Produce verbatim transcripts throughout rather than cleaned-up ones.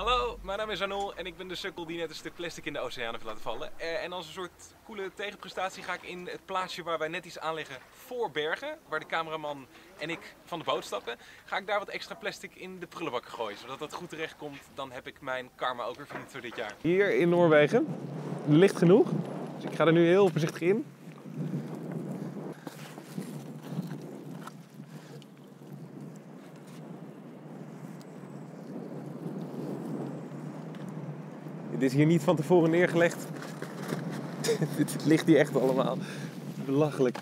Hallo, mijn naam is Arnold en ik ben de sukkel die net een stuk plastic in de oceaan heeft laten vallen. Uh, en als een soort coole tegenprestatie ga ik in het plaatsje waar wij net iets aanleggen voor Bergen, waar de cameraman en ik van de boot stappen, ga ik daar wat extra plastic in de prullenbak gooien. Zodat dat goed terecht komt, dan heb ik mijn karma ook weer verdiend voor dit jaar. Hier in Noorwegen, licht genoeg, dus ik ga er nu heel voorzichtig in. Dit is hier niet van tevoren neergelegd. Dit ligt hier echt allemaal. Belachelijk.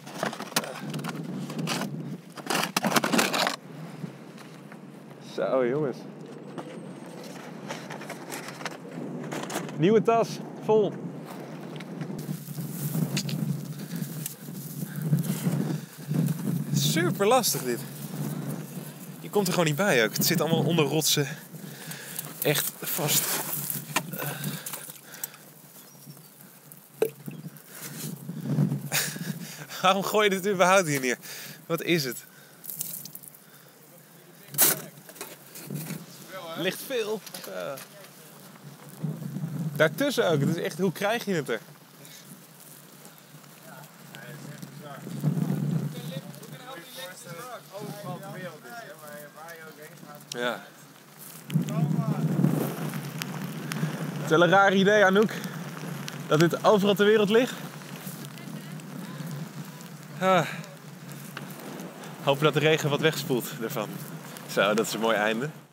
Zo jongens. Nieuwe tas, vol. Super lastig dit. Je komt er gewoon niet bij ook. Het zit allemaal onder rotsen. Echt vast. Waarom gooi je dit überhaupt hier neer? Wat is het? Er ligt veel. Ja. Daartussen ook. Het is echt, hoe krijg je het er? Ja. Het is wel een raar idee, Anouk. Dat dit overal ter wereld ligt. Ah. Hopen dat de regen wat wegspoelt ervan. Zo, dat is een mooi einde.